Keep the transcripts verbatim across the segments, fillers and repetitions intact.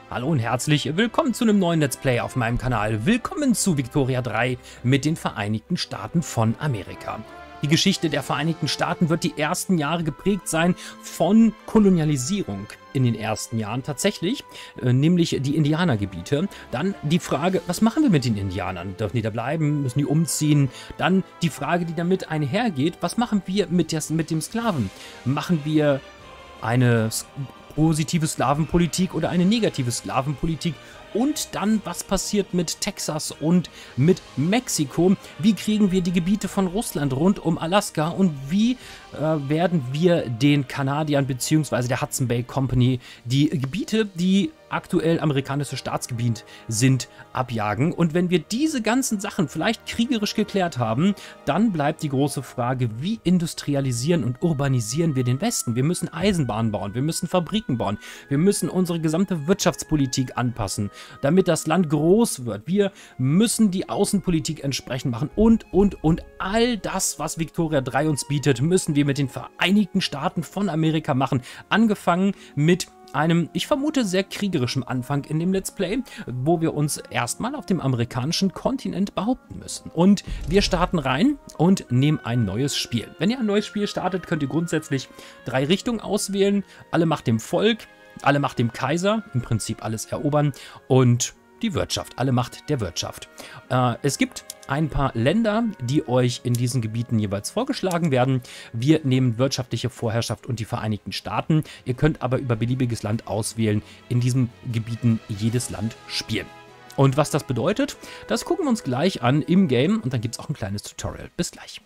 Hallo und herzlich willkommen zu einem neuen Let's Play auf meinem Kanal. Willkommen zu Victoria drei mit den Vereinigten Staaten von Amerika. Die Geschichte der Vereinigten Staaten wird die ersten Jahre geprägt sein von Kolonialisierung in den ersten Jahren tatsächlich, äh, nämlich die Indianergebiete. Dann die Frage, was machen wir mit den Indianern? Dürfen die da bleiben? Müssen die umziehen? Dann die Frage, die damit einhergeht, was machen wir mit, der, mit dem Sklaven? Machen wir eine positive Sklavenpolitik oder eine negative Sklavenpolitik? Und dann, was passiert mit Texas und mit Mexiko? Wie kriegen wir die Gebiete von Russland rund um Alaska? Und wie äh, werden wir den Kanadiern bzw. der Hudson Bay Company die Gebiete, die aktuell amerikanische Staatsgebiet sind, abjagen? Und wenn wir diese ganzen Sachen vielleicht kriegerisch geklärt haben, dann bleibt die große Frage, wie industrialisieren und urbanisieren wir den Westen? Wir müssen Eisenbahnen bauen, wir müssen Fabriken bauen, wir müssen unsere gesamte Wirtschaftspolitik anpassen, damit das Land groß wird. Wir müssen die Außenpolitik entsprechend machen und, und, und all das, was Victoria drei uns bietet, müssen wir mit den Vereinigten Staaten von Amerika machen. Angefangen mit einem, ich vermute, sehr kriegerischen Anfang in dem Let's Play, wo wir uns erstmal auf dem amerikanischen Kontinent behaupten müssen. Und wir starten rein und nehmen ein neues Spiel. Wenn ihr ein neues Spiel startet, könnt ihr grundsätzlich drei Richtungen auswählen. Alle Macht dem Volk, alle Macht dem Kaiser, im Prinzip alles erobern, und die Wirtschaft, alle Macht der Wirtschaft. Äh, es gibt ein paar Länder, die euch in diesen Gebieten jeweils vorgeschlagen werden. Wir nehmen wirtschaftliche Vorherrschaft und die Vereinigten Staaten. Ihr könnt aber über beliebiges Land auswählen, in diesen Gebieten jedes Land spielen. Und was das bedeutet, das gucken wir uns gleich an im Game und dann gibt es auch ein kleines Tutorial. Bis gleich.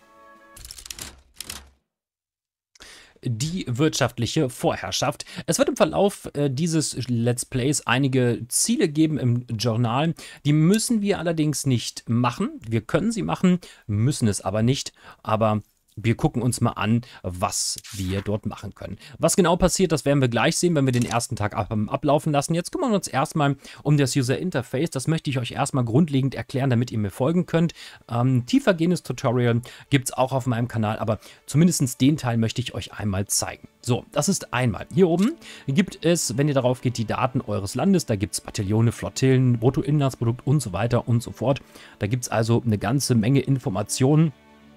Die wirtschaftliche Vorherrschaft. Es wird im Verlauf äh, dieses Let's Plays einige Ziele geben im Journal. Die müssen wir allerdings nicht machen. Wir können sie machen, müssen es aber nicht. Aber wir gucken uns mal an, was wir dort machen können. Was genau passiert, das werden wir gleich sehen, wenn wir den ersten Tag ab, ablaufen lassen. Jetzt kümmern wir uns erstmal um das User Interface. Das möchte ich euch erstmal grundlegend erklären, damit ihr mir folgen könnt. Ähm, tiefergehendes Tutorial gibt es auch auf meinem Kanal, aber zumindest den Teil möchte ich euch einmal zeigen. So, das ist einmal. Hier oben gibt es, wenn ihr darauf geht, die Daten eures Landes. Da gibt es Bataillone, Flottillen, Bruttoinlandsprodukt und so weiter und so fort. Da gibt es also eine ganze Menge Informationen.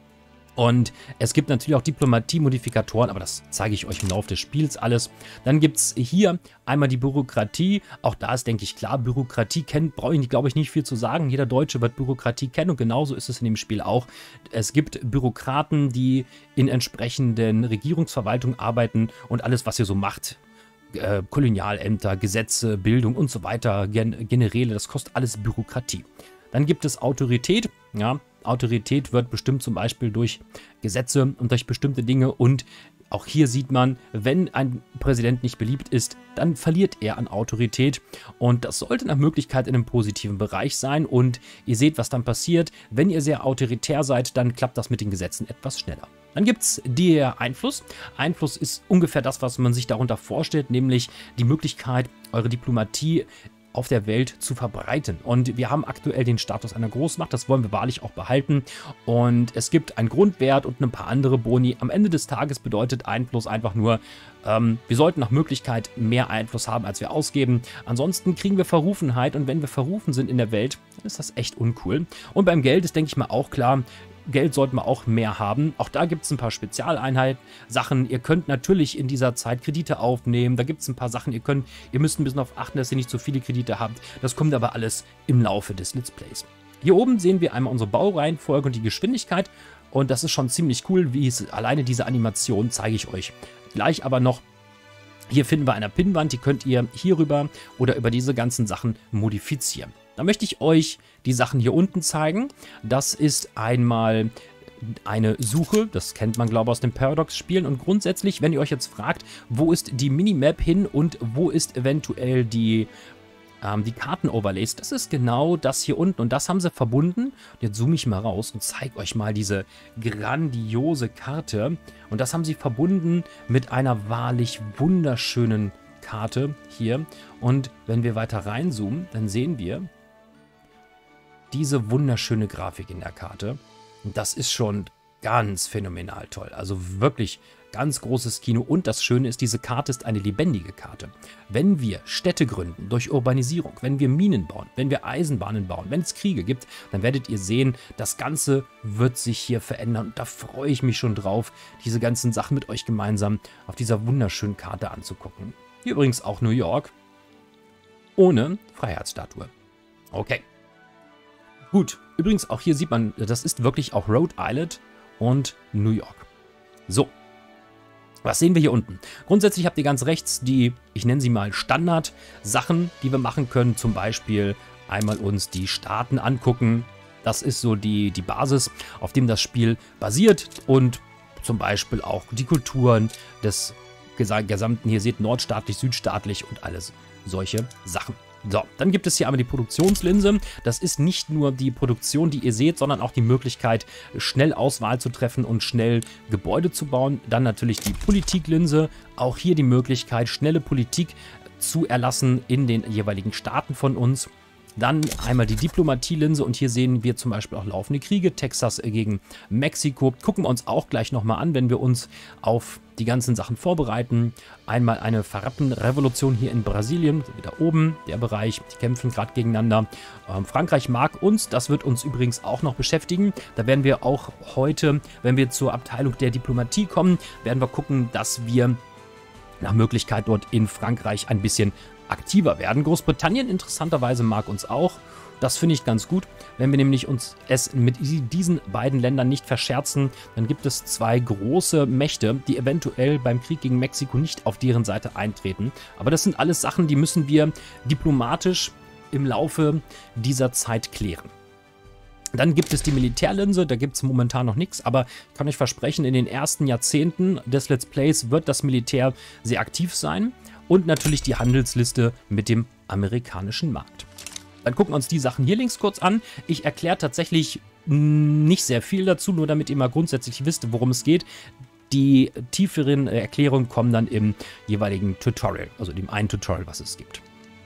Und es gibt natürlich auch Diplomatie-Modifikatoren, aber das zeige ich euch im Laufe des Spiels alles. Dann gibt es hier einmal die Bürokratie. Auch da ist, denke ich, klar, Bürokratie kennt, brauche ich, glaube ich, nicht viel zu sagen. Jeder Deutsche wird Bürokratie kennen und genauso ist es in dem Spiel auch. Es gibt Bürokraten, die in entsprechenden Regierungsverwaltungen arbeiten und alles, was ihr so macht, äh, Kolonialämter, Gesetze, Bildung und so weiter, Gen Generäle, das kostet alles Bürokratie. Dann gibt es Autorität, ja, Autorität wird bestimmt zum Beispiel durch Gesetze und durch bestimmte Dinge, und auch hier sieht man, wenn ein Präsident nicht beliebt ist, dann verliert er an Autorität, und das sollte nach Möglichkeit in einem positiven Bereich sein, und ihr seht, was dann passiert. Wenn ihr sehr autoritär seid, dann klappt das mit den Gesetzen etwas schneller. Dann gibt es der Einfluss. Einfluss ist ungefähr das, was man sich darunter vorstellt, nämlich die Möglichkeit, eure Diplomatie auf der Welt zu verbreiten. Und wir haben aktuell den Status einer Großmacht, das wollen wir wahrlich auch behalten. Und es gibt einen Grundwert und ein paar andere Boni. Am Ende des Tages bedeutet Einfluss einfach nur, ähm, wir sollten nach Möglichkeit mehr Einfluss haben, als wir ausgeben. Ansonsten kriegen wir Verrufenheit, und wenn wir verrufen sind in der Welt, dann ist das echt uncool. Und beim Geld ist, denke ich mal, auch klar, Geld sollten wir auch mehr haben. Auch da gibt es ein paar Spezialeinheiten, Sachen. Ihr könnt natürlich in dieser Zeit Kredite aufnehmen. Da gibt es ein paar Sachen. Ihr könnt, ihr müsst ein bisschen darauf achten, dass ihr nicht so viele Kredite habt. Das kommt aber alles im Laufe des Let's Plays. Hier oben sehen wir einmal unsere Baureihenfolge und die Geschwindigkeit. Und das ist schon ziemlich cool, wie es alleine diese Animation zeige ich euch gleich aber noch. Hier finden wir eine Pinnwand, die könnt ihr hierüber oder über diese ganzen Sachen modifizieren. Da möchte ich euch die Sachen hier unten zeigen. Das ist einmal eine Suche, das kennt man, glaube ich, aus den Paradox-Spielen. Und grundsätzlich, wenn ihr euch jetzt fragt, wo ist die Minimap hin und wo ist eventuell die, ähm, die Karten-Overlays, das ist genau das hier unten. Und das haben sie verbunden. Und jetzt zoome ich mal raus und zeige euch mal diese grandiose Karte. Und das haben sie verbunden mit einer wahrlich wunderschönen Karte hier. Und wenn wir weiter reinzoomen, dann sehen wir diese wunderschöne Grafik in der Karte. Und das ist schon ganz phänomenal toll. Also wirklich ganz großes Kino. Und das Schöne ist, diese Karte ist eine lebendige Karte. Wenn wir Städte gründen durch Urbanisierung, wenn wir Minen bauen, wenn wir Eisenbahnen bauen, wenn es Kriege gibt, dann werdet ihr sehen, das Ganze wird sich hier verändern. Und da freue ich mich schon drauf, diese ganzen Sachen mit euch gemeinsam auf dieser wunderschönen Karte anzugucken. Hier übrigens auch New York ohne Freiheitsstatue. Okay. Gut, übrigens auch hier sieht man, das ist wirklich auch Rhode Island und New York. So. Was sehen wir hier unten? Grundsätzlich habt ihr ganz rechts die, ich nenne sie mal Standard-Sachen, die wir machen können. Zum Beispiel einmal uns die Staaten angucken. Das ist so die, die Basis, auf dem das Spiel basiert. Und zum Beispiel auch die Kulturen des gesamten, hier seht nordstaatlich, südstaatlich und alles solche Sachen. So, dann gibt es hier einmal die Produktionslinse. Das ist nicht nur die Produktion, die ihr seht, sondern auch die Möglichkeit, schnell Auswahl zu treffen und schnell Gebäude zu bauen. Dann natürlich die Politiklinse. Auch hier die Möglichkeit, schnelle Politik zu erlassen in den jeweiligen Staaten von uns. Dann einmal die Diplomatielinse und hier sehen wir zum Beispiel auch laufende Kriege, Texas gegen Mexiko. Gucken wir uns auch gleich nochmal an, wenn wir uns auf die ganzen Sachen vorbereiten. Einmal eine Farrappen-Revolution hier in Brasilien, wieder oben der Bereich, die kämpfen gerade gegeneinander. Ähm, Frankreich mag uns, das wird uns übrigens auch noch beschäftigen. Da werden wir auch heute, wenn wir zur Abteilung der Diplomatie kommen, werden wir gucken, dass wir nach Möglichkeit dort in Frankreich ein bisschen aktiver werden. Großbritannien interessanterweise mag uns auch. Das finde ich ganz gut. Wenn wir nämlich uns es mit diesen beiden Ländern nicht verscherzen, dann gibt es zwei große Mächte, die eventuell beim Krieg gegen Mexiko nicht auf deren Seite eintreten. Aber das sind alles Sachen, die müssen wir diplomatisch im Laufe dieser Zeit klären. Dann gibt es die Militärlinse, da gibt es momentan noch nichts, aber ich kann euch versprechen, in den ersten Jahrzehnten des Let's Plays wird das Militär sehr aktiv sein. Und natürlich die Handelsliste mit dem amerikanischen Markt. Dann gucken wir uns die Sachen hier links kurz an. Ich erkläre tatsächlich nicht sehr viel dazu, nur damit ihr mal grundsätzlich wisst, worum es geht. Die tieferen Erklärungen kommen dann im jeweiligen Tutorial, also dem einen Tutorial, was es gibt.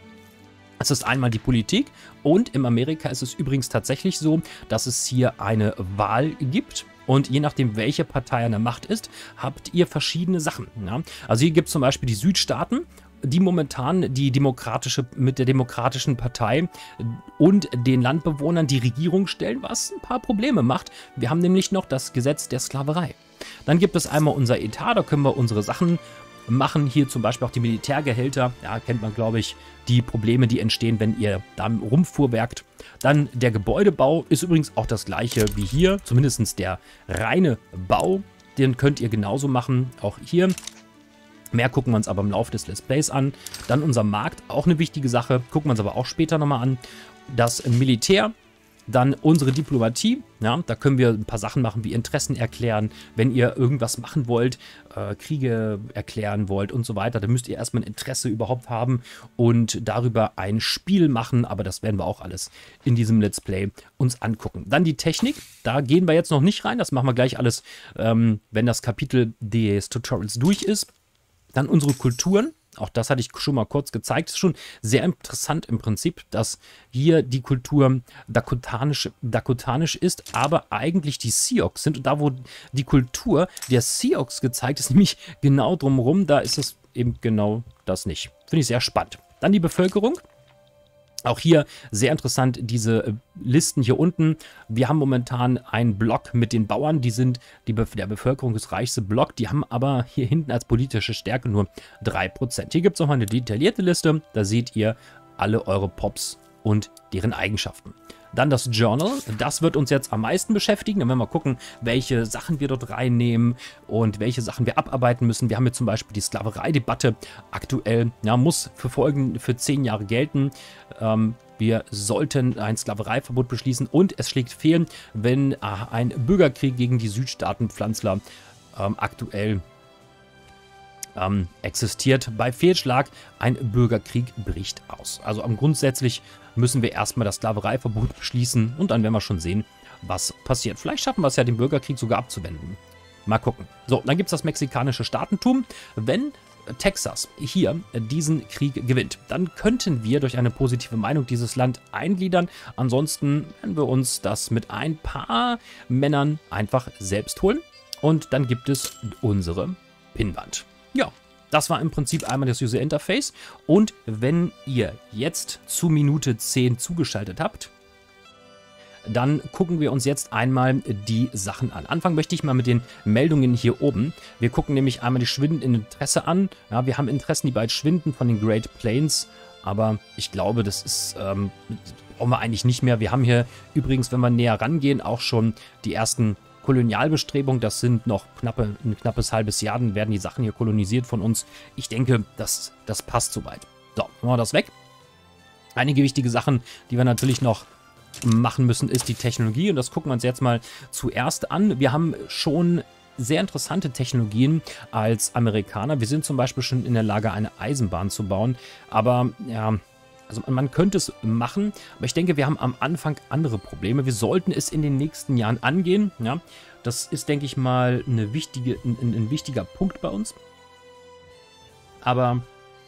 Das ist einmal die Politik und in Amerika ist es übrigens tatsächlich so, dass es hier eine Wahl gibt. Und je nachdem, welche Partei an der Macht ist, habt ihr verschiedene Sachen. Ja? Also hier gibt es zum Beispiel die Südstaaten, die momentan die demokratische, mit der demokratischen Partei und den Landbewohnern die Regierung stellen, was ein paar Probleme macht. Wir haben nämlich noch das Gesetz der Sklaverei. Dann gibt es einmal unser Etat, da können wir unsere Sachen machen. Hier zum Beispiel auch die Militärgehälter. Ja, kennt man, glaube ich, die Probleme, die entstehen, wenn ihr da rumfuhrwerkt. Dann der Gebäudebau ist übrigens auch das gleiche wie hier, zumindest der reine Bau. Den könnt ihr genauso machen, auch hier. Mehr gucken wir uns aber im Laufe des Let's Plays an. Dann unser Markt, auch eine wichtige Sache, gucken wir uns aber auch später nochmal an. Das Militär. Dann unsere Diplomatie, ja, da können wir ein paar Sachen machen, wie Interessen erklären, wenn ihr irgendwas machen wollt, äh, Kriege erklären wollt und so weiter, dann müsst ihr erstmal ein Interesse überhaupt haben und darüber ein Spiel machen, aber das werden wir auch alles in diesem Let's Play uns angucken. Dann die Technik, da gehen wir jetzt noch nicht rein, das machen wir gleich alles, ähm, wenn das Kapitel des Tutorials durch ist. Dann unsere Kulturen. Auch das hatte ich schon mal kurz gezeigt. Es ist schon sehr interessant im Prinzip, dass hier die Kultur dakotanisch, dakotanisch ist, aber eigentlich die Sioux sind. Und da, wo die Kultur der Sioux gezeigt ist, nämlich genau drumherum, da ist es eben genau das nicht. Finde ich sehr spannend. Dann die Bevölkerung. Auch hier sehr interessant, diese Listen hier unten. Wir haben momentan einen Block mit den Bauern, die sind die Be der bevölkerungsreichste Block, die haben aber hier hinten als politische Stärke nur drei Prozent. Hier gibt es nochmal eine detaillierte Liste, da seht ihr alle eure Pops und deren Eigenschaften. Dann das Journal, das wird uns jetzt am meisten beschäftigen. Dann werden wir gucken, welche Sachen wir dort reinnehmen und welche Sachen wir abarbeiten müssen. Wir haben hier zum Beispiel die Sklaverei-Debatte aktuell, ja, muss für Folgen für zehn Jahre gelten. Ähm, wir sollten ein Sklavereiverbot beschließen und es schlägt fehl, wenn äh, ein Bürgerkrieg gegen die Südstaatenpflanzler ähm, aktuell ähm, existiert. Bei Fehlschlag ein Bürgerkrieg bricht aus. Also ähm, grundsätzlich müssen wir erstmal das Sklavereiverbot beschließen und dann werden wir schon sehen, was passiert. Vielleicht schaffen wir es ja, den Bürgerkrieg sogar abzuwenden. Mal gucken. So, dann gibt es das mexikanische Staatentum. Wenn Texas hier diesen Krieg gewinnt, dann könnten wir durch eine positive Meinung dieses Land eingliedern. Ansonsten werden wir uns das mit ein paar Männern einfach selbst holen. Und dann gibt es unsere Pinnwand. Ja, das war im Prinzip einmal das User Interface. Und wenn ihr jetzt zu Minute zehn zugeschaltet habt, dann gucken wir uns jetzt einmal die Sachen an. Anfangen möchte ich mal mit den Meldungen hier oben. Wir gucken nämlich einmal die schwindenden Interesse an. Ja, wir haben Interessen, die bald schwinden von den Great Plains. Aber ich glaube, das ist, ähm, brauchen wir eigentlich nicht mehr. Wir haben hier übrigens, wenn wir näher rangehen, auch schon die ersten Kolonialbestrebungen. Das sind noch knappe, ein knappes halbes Jahr. Dann werden die Sachen hier kolonisiert von uns. Ich denke, das, das passt soweit. So, machen wir das weg. Einige wichtige Sachen, die wir natürlich noch machen müssen, ist die Technologie. Und das gucken wir uns jetzt mal zuerst an. Wir haben schon sehr interessante Technologien als Amerikaner. Wir sind zum Beispiel schon in der Lage, eine Eisenbahn zu bauen. Aber ja, also man könnte es machen. Aber ich denke, wir haben am Anfang andere Probleme. Wir sollten es in den nächsten Jahren angehen. Ja, das ist, denke ich mal, eine wichtige, ein, ein wichtiger Punkt bei uns. Aber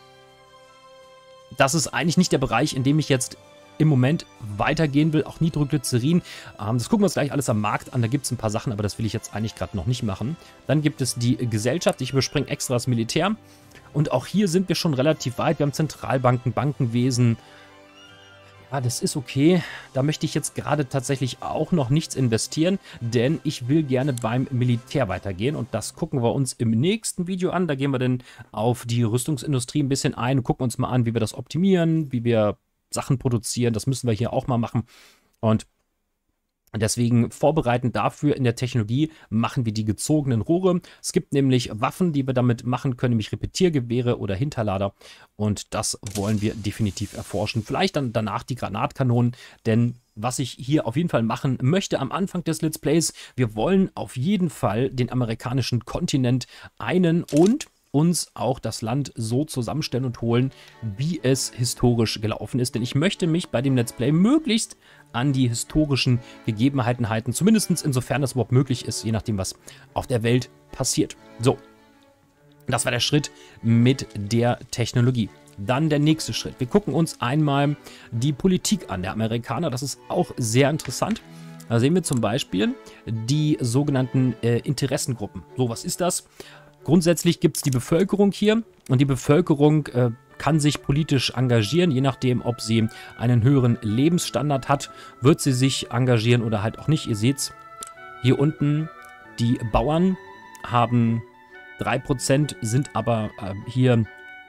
das ist eigentlich nicht der Bereich, in dem ich jetzt im Moment weitergehen will, auch Nitroglycerin. Ähm, das gucken wir uns gleich alles am Markt an, da gibt es ein paar Sachen, aber das will ich jetzt eigentlich gerade noch nicht machen. Dann gibt es die Gesellschaft, ich überspringe extra das Militär. Und auch hier sind wir schon relativ weit, wir haben Zentralbanken, Bankenwesen. Ja, das ist okay. Da möchte ich jetzt gerade tatsächlich auch noch nichts investieren, denn ich will gerne beim Militär weitergehen und das gucken wir uns im nächsten Video an. Da gehen wir dann auf die Rüstungsindustrie ein bisschen ein und gucken uns mal an, wie wir das optimieren, wie wir Sachen produzieren. Das müssen wir hier auch mal machen. Und deswegen vorbereitend dafür in der Technologie machen wir die gezogenen Rohre. Es gibt nämlich Waffen, die wir damit machen können, nämlich Repetiergewehre oder Hinterlader. Und das wollen wir definitiv erforschen. Vielleicht dann danach die Granatkanonen, denn was ich hier auf jeden Fall machen möchte am Anfang des Let's Plays, wir wollen auf jeden Fall den amerikanischen Kontinent einen und uns auch das Land so zusammenstellen und holen, wie es historisch gelaufen ist. Denn ich möchte mich bei dem Let's Play möglichst an die historischen Gegebenheiten halten. Zumindest insofern das überhaupt möglich ist, je nachdem, was auf der Welt passiert. So, das war der Schritt mit der Technologie. Dann der nächste Schritt. Wir gucken uns einmal die Politik an der Amerikaner. Das ist auch sehr interessant. Da sehen wir zum Beispiel die sogenannten äh, Interessengruppen. So, was ist das? Grundsätzlich gibt es die Bevölkerung hier und die Bevölkerung äh, kann sich politisch engagieren, je nachdem, ob sie einen höheren Lebensstandard hat, wird sie sich engagieren oder halt auch nicht. Ihr seht es hier unten, die Bauern haben drei Prozent, sind aber äh, hier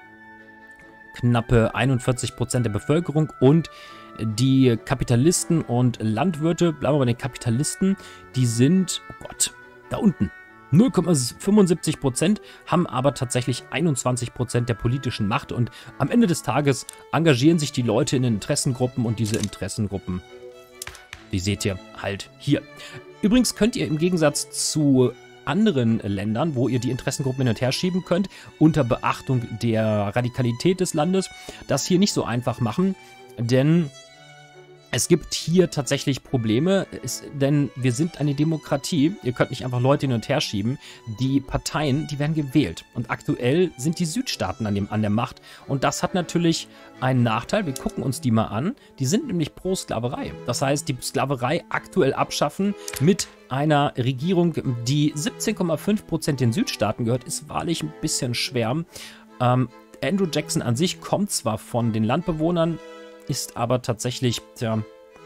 knappe einundvierzig Prozent der Bevölkerung und die Kapitalisten und Landwirte, bleiben wir bei den Kapitalisten, die sind, oh Gott, da unten. null Komma fünfundsiebzig Prozent haben aber tatsächlich einundzwanzig Prozent der politischen Macht und am Ende des Tages engagieren sich die Leute in Interessengruppen und diese Interessengruppen, die seht ihr halt hier. Übrigens könnt ihr im Gegensatz zu anderen Ländern, wo ihr die Interessengruppen hin und her schieben könnt, unter Beachtung der Radikalität des Landes, das hier nicht so einfach machen, denn es gibt hier tatsächlich Probleme, ist, denn wir sind eine Demokratie. Ihr könnt nicht einfach Leute hin und her schieben. Die Parteien, die werden gewählt. Und aktuell sind die Südstaaten an, dem, an der Macht. Und das hat natürlich einen Nachteil. Wir gucken uns die mal an. Die sind nämlich pro Sklaverei. Das heißt, die Sklaverei aktuell abschaffen mit einer Regierung, die siebzehn Komma fünf Prozent den Südstaaten gehört, ist wahrlich ein bisschen schwer. Ähm, Andrew Jackson an sich kommt zwar von den Landbewohnern, ist aber tatsächlich tja,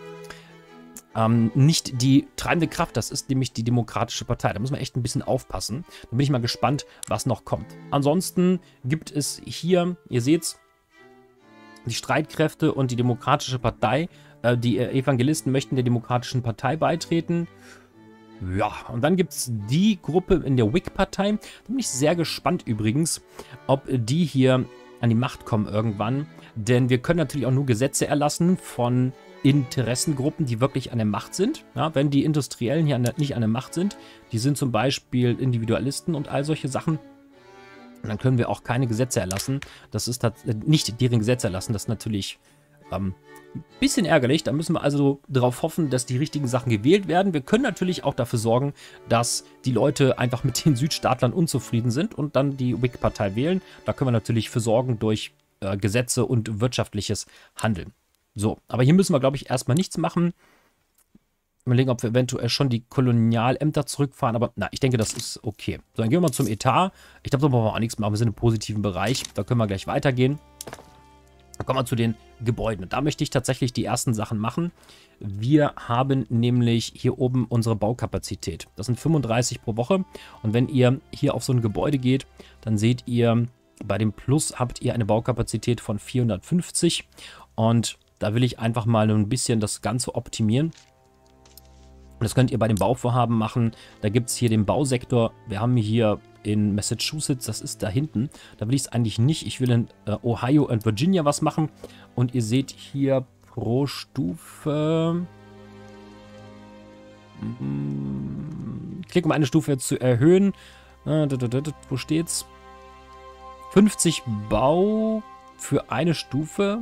ähm, nicht die treibende Kraft. Das ist nämlich die Demokratische Partei. Da muss man echt ein bisschen aufpassen. Da bin ich mal gespannt, was noch kommt. Ansonsten gibt es hier, ihr seht's, die Streitkräfte und die Demokratische Partei. Äh, die Evangelisten möchten der Demokratischen Partei beitreten. Ja, und dann gibt es die Gruppe in der Whig-Partei. Da bin ich sehr gespannt übrigens, ob die hier an die Macht kommen irgendwann. Denn wir können natürlich auch nur Gesetze erlassen von Interessengruppen, die wirklich an der Macht sind. Ja, wenn die Industriellen hier an der, nicht an der Macht sind, die sind zum Beispiel Individualisten und all solche Sachen, dann können wir auch keine Gesetze erlassen. Das ist nicht deren Gesetze erlassen, das ist natürlich Ähm, bisschen ärgerlich, da müssen wir also darauf hoffen, dass die richtigen Sachen gewählt werden. Wir können natürlich auch dafür sorgen, dass die Leute einfach mit den Südstaatlern unzufrieden sind und dann die Whig-Partei wählen. Da können wir natürlich für sorgen durch äh, Gesetze und wirtschaftliches Handeln. So, aber hier müssen wir, glaube ich, erstmal nichts machen. Überlegen, ob wir eventuell schon die Kolonialämter zurückfahren, aber na, ich denke, das ist okay. So, dann gehen wir mal zum Etat. Ich glaube, da brauchen wir auch nichts machen. Wir sind im positiven Bereich. Da können wir gleich weitergehen. Dann kommen wir zu den Gebäuden. Und da möchte ich tatsächlich die ersten Sachen machen. Wir haben nämlich hier oben unsere Baukapazität. Das sind fünfunddreißig pro Woche. Und wenn ihr hier auf so ein Gebäude geht, dann seht ihr, bei dem Plus habt ihr eine Baukapazität von vierhundertfünfzig. Und da will ich einfach mal ein bisschen das Ganze optimieren. Und das könnt ihr bei dem Bauvorhaben machen. Da gibt es hier den Bausektor. Wir haben hier in Massachusetts, das ist da hinten. Da will ich es eigentlich nicht. Ich will in äh, Ohio und Virginia was machen. Und ihr seht hier pro Stufe... Klick um eine Stufe zu erhöhen. Äh, wo steht's? fünfzig Bau für eine Stufe.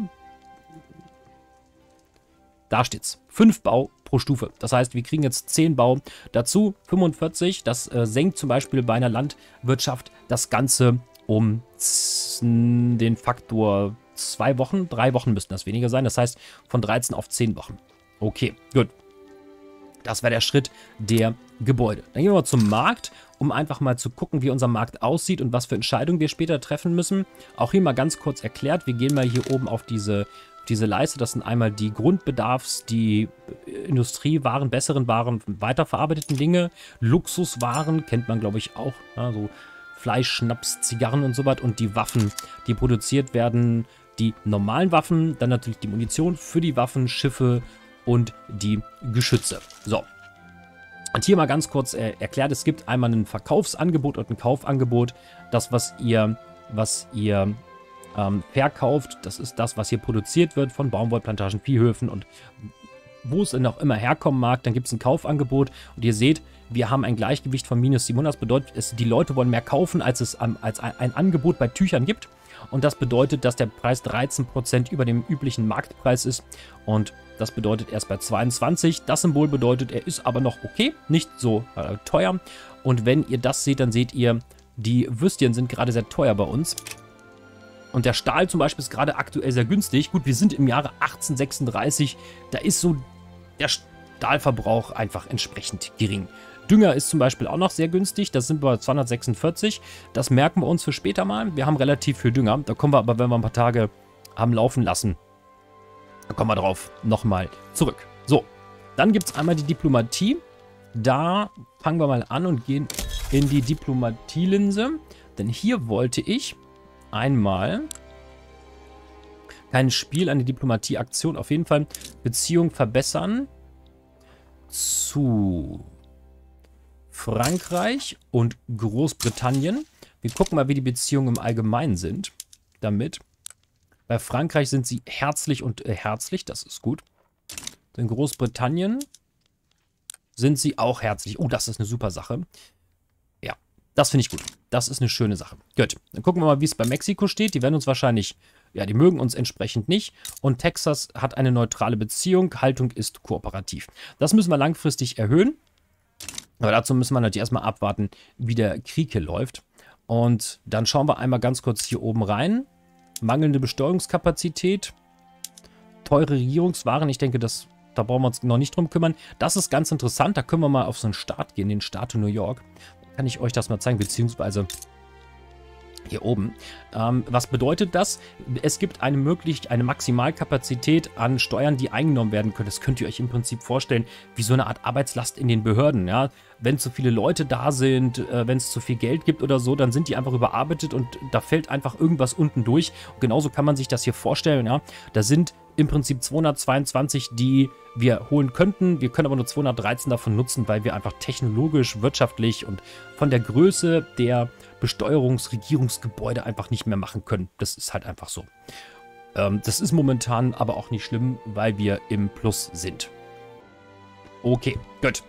Da steht's. fünf Bau pro Stufe. Das heißt, wir kriegen jetzt zehn Bau dazu. fünfundvierzig. Das äh, senkt zum Beispiel bei einer Landwirtschaft das Ganze um den Faktor zwei Wochen. Drei Wochen müssten das weniger sein. Das heißt, von dreizehn auf zehn Wochen. Okay, gut. Das wäre der Schritt der Gebäude. Dann gehen wir mal zum Markt, um einfach mal zu gucken, wie unser Markt aussieht und was für Entscheidungen wir später treffen müssen. Auch hier mal ganz kurz erklärt. Wir gehen mal hier oben auf diese... Diese Leiste, das sind einmal die Grundbedarfs-, die Industriewaren, besseren Waren, weiterverarbeiteten Dinge, Luxuswaren, kennt man glaube ich auch, ja, so Fleisch, Schnaps, Zigarren und so was und die Waffen, die produziert werden, die normalen Waffen, dann natürlich die Munition für die Waffen, Schiffe und die Geschütze. So. Und hier mal ganz kurz äh, erklärt, es gibt einmal ein Verkaufsangebot und ein Kaufangebot. Das, was ihr, was ihr Ähm, verkauft. Das ist das, was hier produziert wird von Baumwollplantagen, Viehhöfen und wo es denn auch immer herkommen mag. Dann gibt es ein Kaufangebot und ihr seht, wir haben ein Gleichgewicht von minus siebenhundert. Das bedeutet, es, die Leute wollen mehr kaufen, als es um, als ein, ein Angebot bei Tüchern gibt. Und das bedeutet, dass der Preis dreizehn Prozent über dem üblichen Marktpreis ist. Und das bedeutet erst bei zweiundzwanzig. Das Symbol bedeutet, er ist aber noch okay, nicht so äh, teuer. Und wenn ihr das seht, dann seht ihr, die Würstchen sind gerade sehr teuer bei uns. Und der Stahl zum Beispiel ist gerade aktuell sehr günstig. Gut, wir sind im Jahre achtzehnhundertsechsunddreißig. Da ist so der Stahlverbrauch einfach entsprechend gering. Dünger ist zum Beispiel auch noch sehr günstig. Das sind wir bei zweihundertsechsundvierzig. Das merken wir uns für später mal. Wir haben relativ viel Dünger. Da kommen wir aber, wenn wir ein paar Tage haben laufen lassen, da kommen wir drauf nochmal zurück. So, dann gibt es einmal die Diplomatie. Da fangen wir mal an und gehen in die Diplomatielinse. Denn hier wollte ich einmal kein Spiel, eine Diplomatieaktion, auf jeden Fall Beziehung verbessern zu Frankreich und Großbritannien. Wir gucken mal, wie die Beziehungen im Allgemeinen sind damit. Bei Frankreich sind sie herzlich und äh, herzlich, das ist gut. In Großbritannien sind sie auch herzlich. Oh, das ist eine super Sache. Ja, das finde ich gut. Das ist eine schöne Sache. Gut, dann gucken wir mal, wie es bei Mexiko steht. Die werden uns wahrscheinlich, ja, die mögen uns entsprechend nicht. Und Texas hat eine neutrale Beziehung. Haltung ist kooperativ. Das müssen wir langfristig erhöhen. Aber dazu müssen wir natürlich erstmal abwarten, wie der Krieg hier läuft. Und dann schauen wir einmal ganz kurz hier oben rein. Mangelnde Besteuerungskapazität. Teure Regierungswaren. Ich denke, das, da brauchen wir uns noch nicht drum kümmern. Das ist ganz interessant. Da können wir mal auf so einen Staat gehen, den Staat New York. Kann ich euch das mal zeigen, beziehungsweise hier oben. Ähm, was bedeutet das? Es gibt eine möglich eine Maximalkapazität an Steuern, die eingenommen werden können. Das könnt ihr euch im Prinzip vorstellen, wie so eine Art Arbeitslast in den Behörden. Ja? Wenn zu viele Leute da sind, äh, wenn es zu viel Geld gibt oder so, dann sind die einfach überarbeitet und da fällt einfach irgendwas unten durch. Und genauso kann man sich das hier vorstellen. Ja? Da sind im Prinzip zweihundertzweiundzwanzig, die wir holen könnten. Wir können aber nur zweihundertdreizehn davon nutzen, weil wir einfach technologisch, wirtschaftlich und von der Größe der Besteuerungsregierungsgebäude einfach nicht mehr machen können. Das ist halt einfach so. Ähm, das ist momentan aber auch nicht schlimm, weil wir im Plus sind. Okay, gut.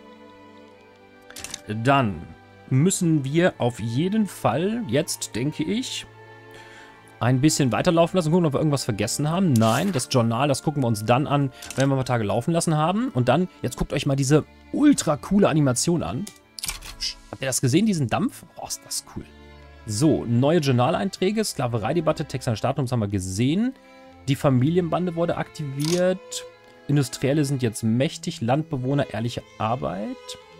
Dann müssen wir auf jeden Fall jetzt, denke ich, ein bisschen weiterlaufen lassen, gucken, ob wir irgendwas vergessen haben. Nein, das Journal, das gucken wir uns dann an, wenn wir ein paar Tage laufen lassen haben. Und dann, jetzt guckt euch mal diese ultra coole Animation an. Habt ihr das gesehen, diesen Dampf? Oh, ist das cool. So, neue Journaleinträge, Sklavereidebatte, Text an Statum, das haben wir gesehen. Die Familienbande wurde aktiviert. Industrielle sind jetzt mächtig. Landbewohner, ehrliche Arbeit.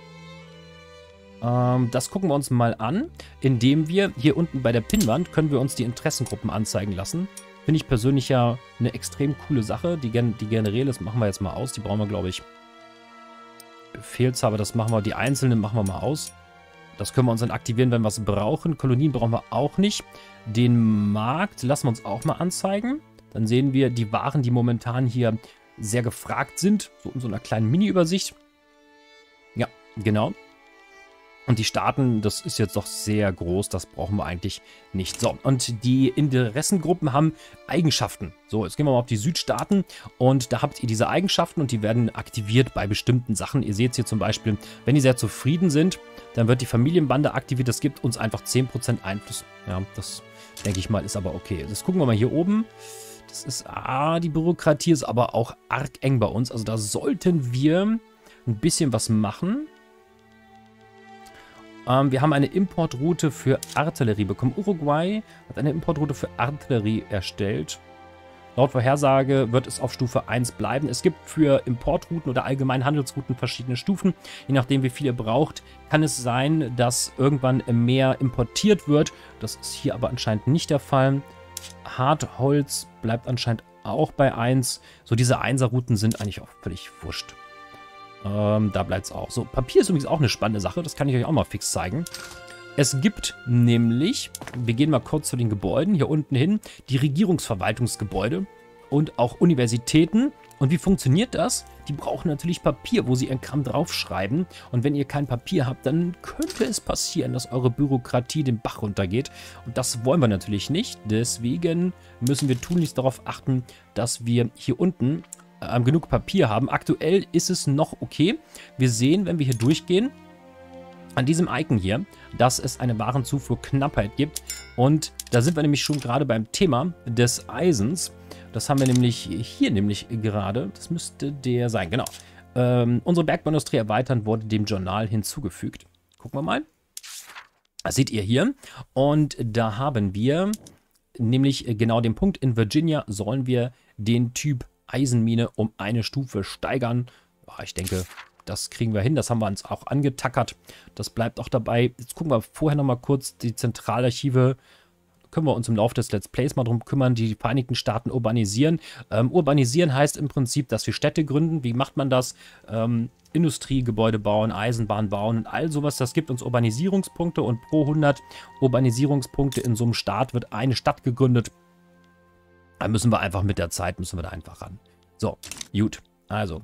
Ähm, das gucken wir uns mal an, indem wir hier unten bei der Pinnwand können wir uns die Interessengruppen anzeigen lassen. Finde ich persönlich ja eine extrem coole Sache. Die, Gen die Generäle, das machen wir jetzt mal aus. Die brauchen wir, glaube ich, Befehlshaber, das machen wir, die einzelnen machen wir mal aus. Das können wir uns dann aktivieren, wenn wir es brauchen. Kolonien brauchen wir auch nicht. Den Markt lassen wir uns auch mal anzeigen. Dann sehen wir die Waren, die momentan hier sehr gefragt sind. So in so einer kleinen Mini-Übersicht. Ja, genau. Und die Staaten, das ist jetzt doch sehr groß, das brauchen wir eigentlich nicht. So, und die Interessengruppen haben Eigenschaften. So, jetzt gehen wir mal auf die Südstaaten und da habt ihr diese Eigenschaften und die werden aktiviert bei bestimmten Sachen. Ihr seht hier zum Beispiel, wenn die sehr zufrieden sind, dann wird die Familienbande aktiviert. Das gibt uns einfach zehn Prozent Einfluss. Ja, das denke ich mal ist aber okay. Das gucken wir mal hier oben. Das ist, ah, die Bürokratie ist aber auch arg eng bei uns. Also da sollten wir ein bisschen was machen. Ähm, wir haben eine Importroute für Artillerie bekommen. Uruguay hat eine Importroute für Artillerie erstellt. Laut Vorhersage wird es auf Stufe eins bleiben. Es gibt für Importrouten oder allgemein Handelsrouten verschiedene Stufen. Je nachdem, wie viel ihr braucht, kann es sein, dass irgendwann mehr importiert wird. Das ist hier aber anscheinend nicht der Fall. Hartholz bleibt anscheinend auch bei eins. So, diese Einser-Routen sind eigentlich auch völlig wurscht. Ähm, da bleibt es auch. So, Papier ist übrigens auch eine spannende Sache. Das kann ich euch auch mal fix zeigen. Es gibt nämlich, wir gehen mal kurz zu den Gebäuden, hier unten hin, die Regierungsverwaltungsgebäude und auch Universitäten. Und wie funktioniert das? Die brauchen natürlich Papier, wo sie ihren Kram draufschreiben. Und wenn ihr kein Papier habt, dann könnte es passieren, dass eure Bürokratie den Bach runtergeht. Und das wollen wir natürlich nicht. Deswegen müssen wir tunlichst darauf achten, dass wir hier unten äh, genug Papier haben. Aktuell ist es noch okay. Wir sehen, wenn wir hier durchgehen, an diesem Icon hier, dass es eine Warenzufuhrknappheit gibt. Und da sind wir nämlich schon gerade beim Thema des Eisens. Das haben wir nämlich hier nämlich gerade. Das müsste der sein, genau. Ähm, unsere Bergbauindustrie erweitern wurde dem Journal hinzugefügt. Gucken wir mal. Das seht ihr hier. Und da haben wir nämlich genau den Punkt. In Virginia sollen wir den Typ Eisenmine um eine Stufe steigern. Ja, ich denke, das kriegen wir hin. Das haben wir uns auch angetackert. Das bleibt auch dabei. Jetzt gucken wir vorher noch mal kurz die Zentralarchive. Können wir uns im Laufe des Let's Plays mal drum kümmern, die Vereinigten Staaten urbanisieren. Ähm, urbanisieren heißt im Prinzip, dass wir Städte gründen. Wie macht man das? Ähm, Industriegebäude bauen, Eisenbahn bauen und all sowas. Das gibt uns Urbanisierungspunkte und pro hundert Urbanisierungspunkte in so einem Staat wird eine Stadt gegründet. Da müssen wir einfach mit der Zeit, müssen wir da einfach ran. So, gut. Also,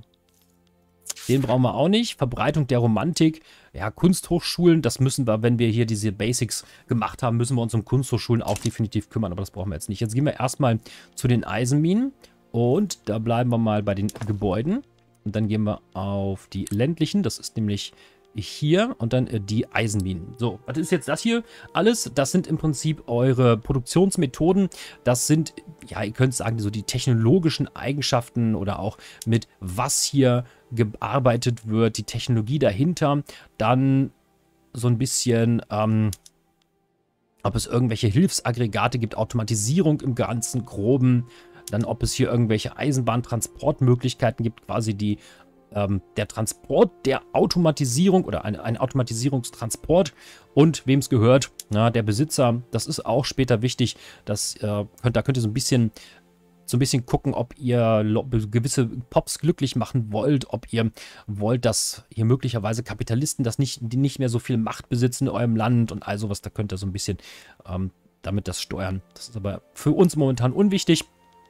den brauchen wir auch nicht. Verbreitung der Romantik. Ja, Kunsthochschulen, das müssen wir, wenn wir hier diese Basics gemacht haben, müssen wir uns um Kunsthochschulen auch definitiv kümmern. Aber das brauchen wir jetzt nicht. Jetzt gehen wir erstmal zu den Eisenminen. Und da bleiben wir mal bei den Gebäuden. Und dann gehen wir auf die ländlichen. Das ist nämlich hier. Und dann äh, die Eisenminen. So, was ist jetzt das hier? Alles, das sind im Prinzip eure Produktionsmethoden. Das sind, ja, ihr könnt sagen, so die technologischen Eigenschaften oder auch mit was hier gearbeitet wird, die Technologie dahinter, dann so ein bisschen, ähm, ob es irgendwelche Hilfsaggregate gibt, Automatisierung im ganzen Groben, dann ob es hier irgendwelche Eisenbahntransportmöglichkeiten gibt, quasi die, ähm, der Transport der Automatisierung oder ein, ein Automatisierungstransport und wem es gehört, na, der Besitzer, das ist auch später wichtig, das, äh, könnt, da könnt ihr so ein bisschen so ein bisschen gucken, ob ihr gewisse Pops glücklich machen wollt, ob ihr wollt, dass hier möglicherweise Kapitalisten das nicht, die nicht mehr so viel Macht besitzen in eurem Land und all sowas. Da könnt ihr so ein bisschen ähm, damit das steuern. Das ist aber für uns momentan unwichtig.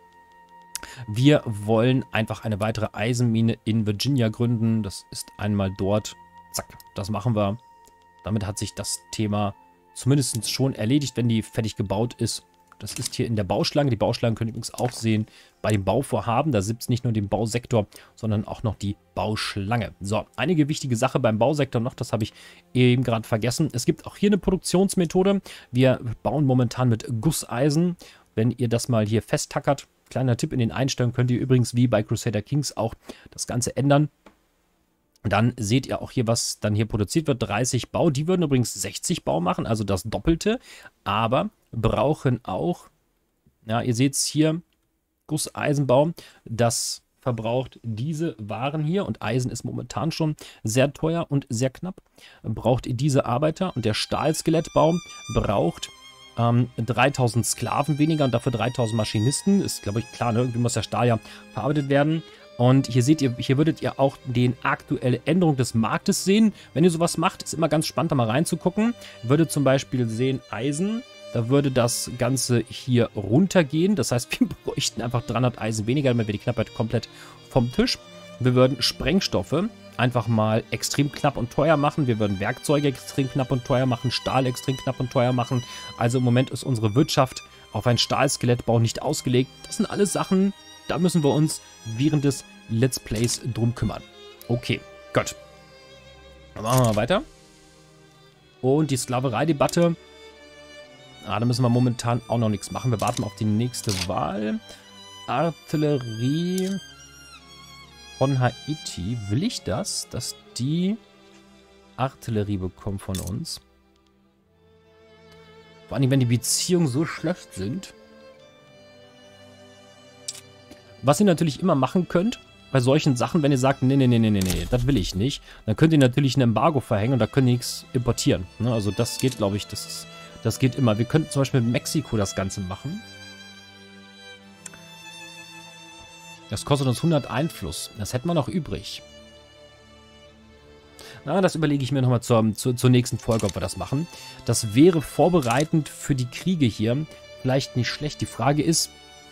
Wir wollen einfach eine weitere Eisenmine in Virginia gründen. Das ist einmal dort. Zack, das machen wir. Damit hat sich das Thema zumindest schon erledigt, wenn die fertig gebaut ist. Das ist hier in der Bauschlange. Die Bauschlange könnt ihr übrigens auch sehen bei dem Bauvorhaben. Da gibt es nicht nur den Bausektor, sondern auch noch die Bauschlange. So, einige wichtige Sache beim Bausektor noch, das habe ich eben gerade vergessen. Es gibt auch hier eine Produktionsmethode. Wir bauen momentan mit Gusseisen. wenn ihr das mal hier festtackert. Kleiner Tipp in den Einstellungen, könnt ihr übrigens wie bei Crusader Kings auch das Ganze ändern. Dann seht ihr auch hier, was dann hier produziert wird. dreißig Bau. Die würden übrigens sechzig Bau machen, also das Doppelte. Aber brauchen auch, ja, ihr seht es hier, Gusseisenbau. Das verbraucht diese Waren hier. Und Eisen ist momentan schon sehr teuer und sehr knapp. Braucht ihr diese Arbeiter. Und der Stahlskelettbau braucht ähm, dreitausend Sklaven weniger und dafür dreitausend Maschinisten. Ist, glaube ich, klar, ne? Irgendwie muss der Stahl ja verarbeitet werden. Und hier seht ihr, hier würdet ihr auch die aktuelle Änderung des Marktes sehen. Wenn ihr sowas macht, ist immer ganz spannend, da mal reinzugucken. Ihr würdet zum Beispiel sehen, Eisen, da würde das Ganze hier runtergehen. Das heißt, wir bräuchten einfach dreihundert Eisen weniger, damit wir die Knappheit komplett vom Tisch. Wir würden Sprengstoffe einfach mal extrem knapp und teuer machen. Wir würden Werkzeuge extrem knapp und teuer machen, Stahl extrem knapp und teuer machen. Also im Moment ist unsere Wirtschaft auf einen Stahlskelettbau nicht ausgelegt. Das sind alles Sachen, da müssen wir uns während des Let's Plays drum kümmern. Okay, gut. Dann machen wir mal weiter. Und die Sklaverei-Debatte. Ah, da müssen wir momentan auch noch nichts machen. Wir warten auf die nächste Wahl. Artillerie von Haiti. Will ich das, dass die Artillerie bekommen von uns? Vor allem, wenn die Beziehungen so schlecht sind. Was ihr natürlich immer machen könnt, bei solchen Sachen, wenn ihr sagt, nee, nee, nee, nee, nee, nee, das will ich nicht, dann könnt ihr natürlich ein Embargo verhängen und da könnt ihr nichts importieren. Ne? Also das geht, glaube ich, das, ist, das geht immer. Wir könnten zum Beispiel mit Mexiko das Ganze machen. Das kostet uns hundert Einfluss. Das hätten wir noch übrig. Na, das überlege ich mir nochmal zur, zur, zur nächsten Folge, ob wir das machen. Das wäre vorbereitend für die Kriege hier vielleicht nicht schlecht. Die Frage ist,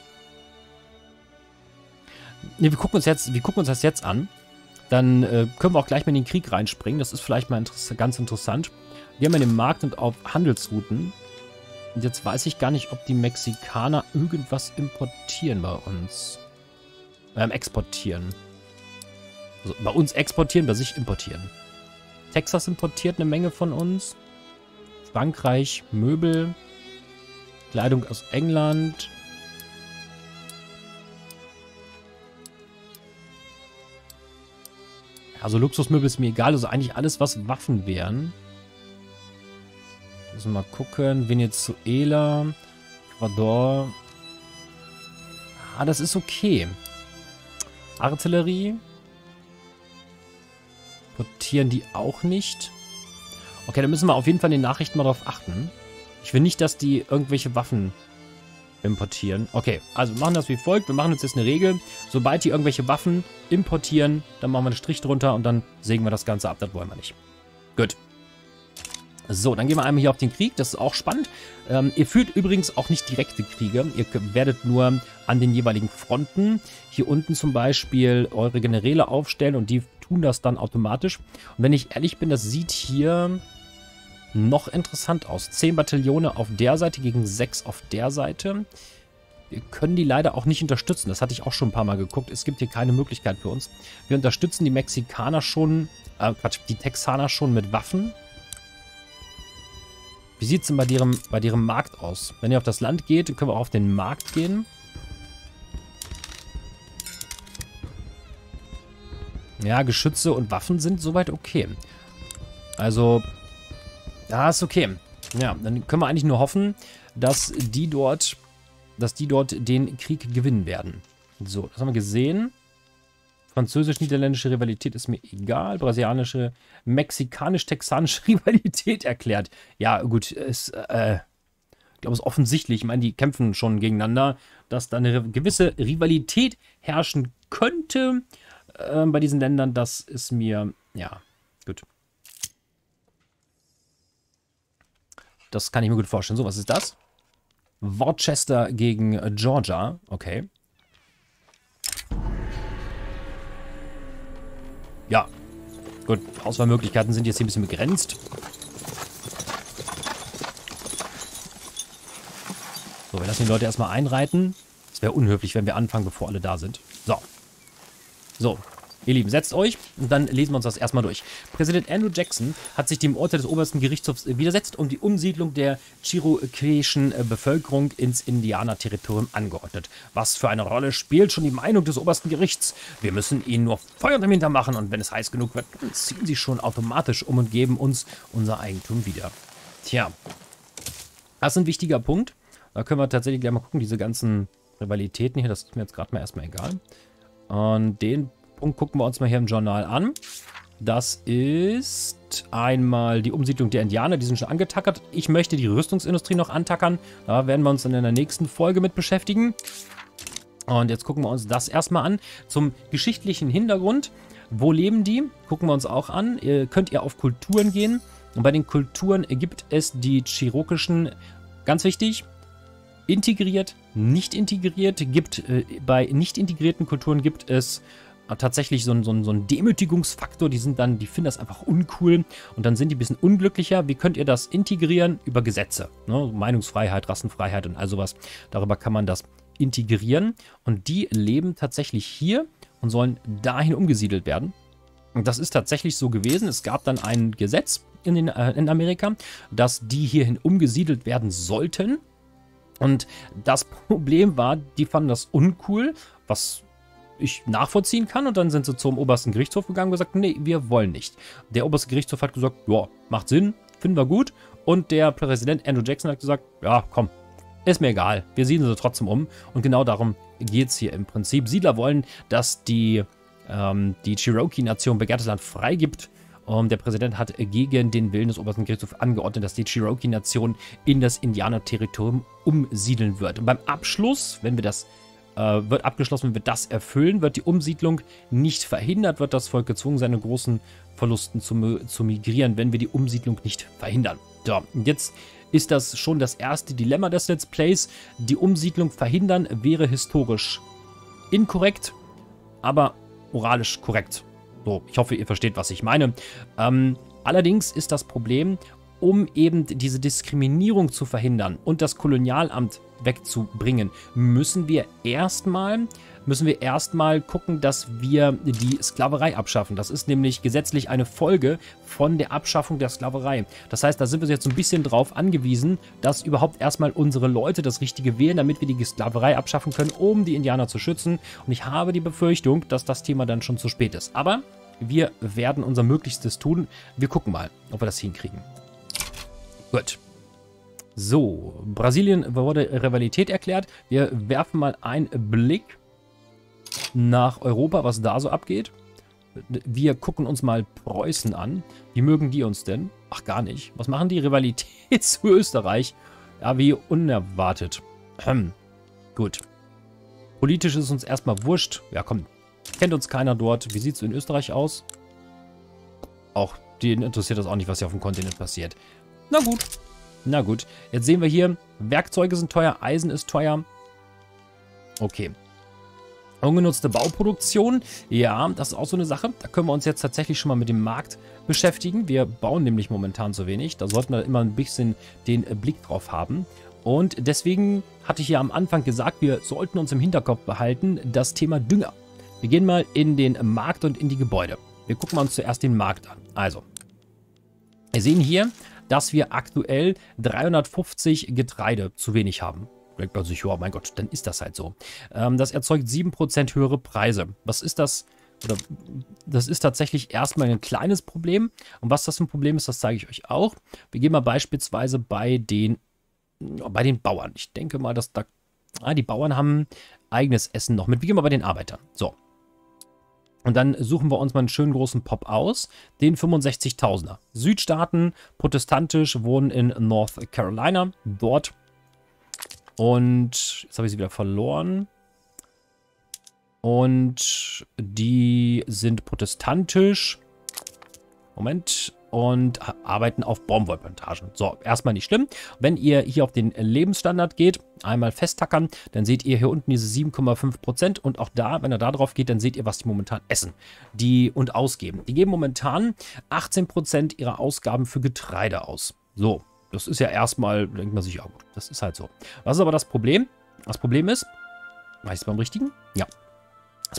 Ne, wir gucken uns jetzt, wir gucken uns das jetzt an. Dann äh, können wir auch gleich mal in den Krieg reinspringen. Das ist vielleicht mal interess ganz interessant. Wir haben ja den Markt und auf Handelsrouten. Und jetzt weiß ich gar nicht, ob die Mexikaner irgendwas importieren bei uns. Ähm, exportieren. Also bei uns exportieren, bei sich importieren. Texas importiert eine Menge von uns. Frankreich, Möbel. Kleidung aus England. Also Luxusmöbel ist mir egal, also eigentlich alles, was Waffen wären. Müssen wir mal gucken. Venezuela, Ecuador. Ah, das ist okay. Artillerie. Importieren die auch nicht. Okay, dann müssen wir auf jeden Fall in den Nachrichten mal drauf achten. Ich will nicht, dass die irgendwelche Waffen importieren. Okay, also wir machen das wie folgt. Wir machen uns jetzt eine Regel. Sobald die irgendwelche Waffen importieren, dann machen wir einen Strich drunter und dann sägen wir das Ganze ab. Das wollen wir nicht. Gut. So, dann gehen wir einmal hier auf den Krieg. Das ist auch spannend. Ähm, ihr führt übrigens auch nicht direkte Kriege. Ihr werdet nur an den jeweiligen Fronten hier unten zum Beispiel eure Generäle aufstellen und die tun das dann automatisch. Und wenn ich ehrlich bin, das sieht hier noch interessant aus. zehn Bataillone auf der Seite gegen sechs auf der Seite. Wir können die leider auch nicht unterstützen. Das hatte ich auch schon ein paar Mal geguckt. Es gibt hier keine Möglichkeit für uns. Wir unterstützen die Mexikaner schon, äh, Quatsch, die Texaner schon mit Waffen. Wie sieht es denn bei deren, bei deren Markt aus? Wenn ihr auf das Land geht, können wir auch auf den Markt gehen. Ja, Geschütze und Waffen sind soweit okay. Also, ja, ist okay. Ja, dann können wir eigentlich nur hoffen, dass die dort, dass die dort den Krieg gewinnen werden. So, das haben wir gesehen. Französisch-niederländische Rivalität ist mir egal. Brasilianische, mexikanisch-texanische Rivalität erklärt. Ja, gut, ist, äh, ich glaube, es ist offensichtlich. Ich meine, die kämpfen schon gegeneinander, dass da eine gewisse Rivalität herrschen könnte äh, bei diesen Ländern. Das ist mir, ja, gut. Das kann ich mir gut vorstellen. So, was ist das? Worcester gegen Georgia. Okay. Ja. Gut, Auswahlmöglichkeiten sind jetzt hier ein bisschen begrenzt. So, wir lassen die Leute erstmal einreiten. Es wäre unhöflich, wenn wir anfangen, bevor alle da sind. So. So. Ihr Lieben, setzt euch und dann lesen wir uns das erstmal durch. Präsident Andrew Jackson hat sich dem Urteil des obersten Gerichtshofs widersetzt und die Umsiedlung der cherokesischen Bevölkerung ins Indianerterritorium angeordnet. Was für eine Rolle spielt schon die Meinung des obersten Gerichts? Wir müssen ihnen nur Feuer im Hintern machen und wenn es heiß genug wird, dann ziehen sie schon automatisch um und geben uns unser Eigentum wieder. Tja, das ist ein wichtiger Punkt. Da können wir tatsächlich gleich mal gucken, diese ganzen Rivalitäten hier, das ist mir jetzt gerade mal erstmal egal. Und den Punkt gucken wir uns mal hier im Journal an. Das ist einmal die Umsiedlung der Indianer, die sind schon angetackert. Ich möchte die Rüstungsindustrie noch antackern. Da werden wir uns dann in der nächsten Folge mit beschäftigen. Und jetzt gucken wir uns das erstmal an. Zum geschichtlichen Hintergrund. Wo leben die? Gucken wir uns auch an. Ihr könnt ihr auf Kulturen gehen. Und bei den Kulturen gibt es die cherokesischen, ganz wichtig, integriert, nicht integriert. Gibt, äh, bei nicht integrierten Kulturen gibt es tatsächlich so ein, so, ein, so ein Demütigungsfaktor, die sind dann, die finden das einfach uncool und dann sind die ein bisschen unglücklicher. Wie könnt ihr das integrieren? Über Gesetze, ne? Meinungsfreiheit, Rassenfreiheit und all sowas. Darüber kann man das integrieren und die leben tatsächlich hier und sollen dahin umgesiedelt werden. Und das ist tatsächlich so gewesen. Es gab dann ein Gesetz in, den, äh, in Amerika, dass die hierhin umgesiedelt werden sollten. Und das Problem war, die fanden das uncool, was ich nachvollziehen kann. Und dann sind sie zum obersten Gerichtshof gegangen und gesagt, nee, wir wollen nicht. Der oberste Gerichtshof hat gesagt, ja, macht Sinn, finden wir gut. Und der Präsident Andrew Jackson hat gesagt, ja, komm, ist mir egal, wir siedeln sie trotzdem um. Und genau darum geht es hier im Prinzip. Siedler wollen, dass die, ähm, die Cherokee-Nation begehrtes Land freigibt. Um, der Präsident hat gegen den Willen des obersten Gerichtshofs angeordnet, dass die Cherokee-Nation in das Indianerterritorium umsiedeln wird. Und beim Abschluss, wenn wir das, äh, wird abgeschlossen, wenn wir das erfüllen, wird die Umsiedlung nicht verhindert, wird das Volk gezwungen, seine großen Verlusten zu, zu migrieren, wenn wir die Umsiedlung nicht verhindern. So, jetzt ist das schon das erste Dilemma des Let's Plays. Die Umsiedlung verhindern wäre historisch inkorrekt, aber moralisch korrekt. So, ich hoffe, ihr versteht, was ich meine. Ähm, allerdings ist das Problem, um eben diese Diskriminierung zu verhindern und das Kolonialamt wegzubringen, müssen wir erstmal müssen wir erstmal gucken, dass wir die Sklaverei abschaffen. Das ist nämlich gesetzlich eine Folge von der Abschaffung der Sklaverei. Das heißt, da sind wir jetzt ein bisschen drauf angewiesen, dass überhaupt erstmal unsere Leute das Richtige wählen, damit wir die Sklaverei abschaffen können, um die Indianer zu schützen. Und ich habe die Befürchtung, dass das Thema dann schon zu spät ist. Aber wir werden unser Möglichstes tun. Wir gucken mal, ob wir das hinkriegen. Gut. So, Brasilien wurde Rivalität erklärt. Wir werfen mal einen Blick nach Europa, was da so abgeht. Wir gucken uns mal Preußen an. Wie mögen die uns denn? Ach, gar nicht. Was machen die? Rivalität zu Österreich? Ja, wie unerwartet. Hm. Gut. Politisch ist uns erstmal wurscht. Ja, komm. Kennt uns keiner dort. Wie sieht es in Österreich aus? Auch denen interessiert das auch nicht, was hier auf dem Kontinent passiert. Na gut. Na gut. Jetzt sehen wir hier, Werkzeuge sind teuer, Eisen ist teuer. Okay. Ungenutzte Bauproduktion. Ja, das ist auch so eine Sache. Da können wir uns jetzt tatsächlich schon mal mit dem Markt beschäftigen. Wir bauen nämlich momentan zu wenig. Da sollten wir immer ein bisschen den Blick drauf haben. Und deswegen hatte ich ja am Anfang gesagt, wir sollten uns im Hinterkopf behalten, das Thema Dünger. Wir gehen mal in den Markt und in die Gebäude. Wir gucken uns zuerst den Markt an. Also, wir sehen hier, dass wir aktuell dreihundertfünfzig Getreide zu wenig haben. Denkt man sich, ja, mein Gott, dann ist das halt so. Ähm, das erzeugt sieben Prozent höhere Preise. Was ist das? Oder, das ist tatsächlich erstmal ein kleines Problem. Und was das für ein Problem ist, das zeige ich euch auch. Wir gehen mal beispielsweise bei den, bei den Bauern. Ich denke mal, dass da ah, die Bauern haben eigenes Essen noch mit. Wir gehen mal bei den Arbeitern. So. Und dann suchen wir uns mal einen schönen großen Pop aus, den fünfundsechzigtausender. Südstaaten, protestantisch, wohnen in North Carolina, dort. Und jetzt habe ich sie wieder verloren. Und die sind protestantisch. Moment. Und arbeiten auf Baumwollplantagen. So, erstmal nicht schlimm. Wenn ihr hier auf den Lebensstandard geht, einmal festtackern, dann seht ihr hier unten diese sieben Komma fünf Prozent. Und auch da, wenn ihr da drauf geht, dann seht ihr, was die momentan essen die und ausgeben. Die geben momentan achtzehn Prozent ihrer Ausgaben für Getreide aus. So, das ist ja erstmal, denkt man sich, ja gut, das ist halt so. Was ist aber das Problem? Das Problem ist, war ich es beim Richtigen? Ja. Das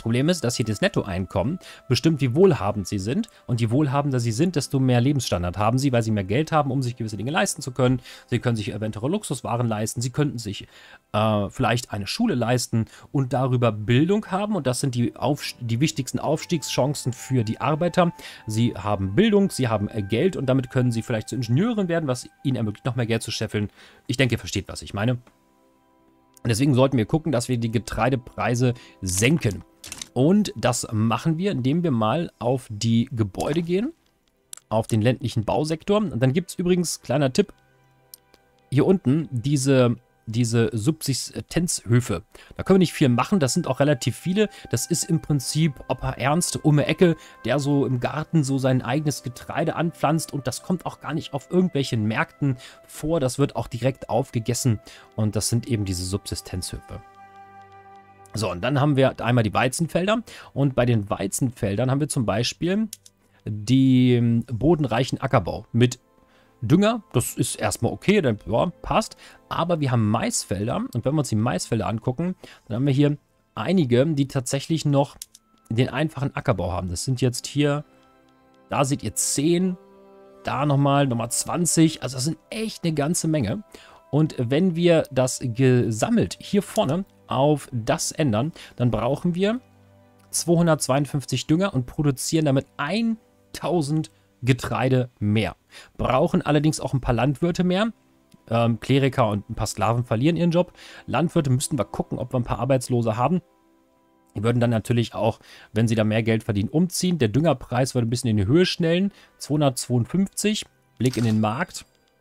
Problem ist, dass hier das Nettoeinkommen bestimmt, wie wohlhabend sie sind. Und je wohlhabender sie sind, desto mehr Lebensstandard haben sie, weil sie mehr Geld haben, um sich gewisse Dinge leisten zu können. Sie können sich eventuell Luxuswaren leisten. Sie könnten sich äh, vielleicht eine Schule leisten und darüber Bildung haben. Und das sind die, Aufst die wichtigsten Aufstiegschancen für die Arbeiter. Sie haben Bildung, sie haben äh, Geld und damit können sie vielleicht zu Ingenieuren werden, was ihnen ermöglicht, noch mehr Geld zu scheffeln. Ich denke, ihr versteht, was ich meine. Und deswegen sollten wir gucken, dass wir die Getreidepreise senken. Und das machen wir, indem wir mal auf die Gebäude gehen, auf den ländlichen Bausektor. Und dann gibt es übrigens, kleiner Tipp, hier unten diese, diese Subsistenzhöfe. Da können wir nicht viel machen, das sind auch relativ viele. Das ist im Prinzip Opa Ernst um die Ecke, der so im Garten so sein eigenes Getreide anpflanzt. Und das kommt auch gar nicht auf irgendwelchen Märkten vor. Das wird auch direkt aufgegessen. Und das sind eben diese Subsistenzhöfe. So, und dann haben wir einmal die Weizenfelder. Und bei den Weizenfeldern haben wir zum Beispiel den bodenreichen Ackerbau mit Dünger. Das ist erstmal okay, dann ja, passt. Aber wir haben Maisfelder. Und wenn wir uns die Maisfelder angucken, dann haben wir hier einige, die tatsächlich noch den einfachen Ackerbau haben. Das sind jetzt hier, da seht ihr zehn, da nochmal, nochmal zwanzig. Also das sind echt eine ganze Menge. Und wenn wir das gesammelt hier vorne auf das ändern, dann brauchen wir zweihundertzweiundfünfzig Dünger und produzieren damit tausend Getreide mehr. Brauchen allerdings auch ein paar Landwirte mehr. Ähm, Kleriker und ein paar Sklaven verlieren ihren Job. Landwirte müssten wir gucken, ob wir ein paar Arbeitslose haben. Die würden dann natürlich auch, wenn sie da mehr Geld verdienen, umziehen. Der Düngerpreis würde ein bisschen in die Höhe schnellen. zweihundertzweiundfünfzig. Blick in den Markt.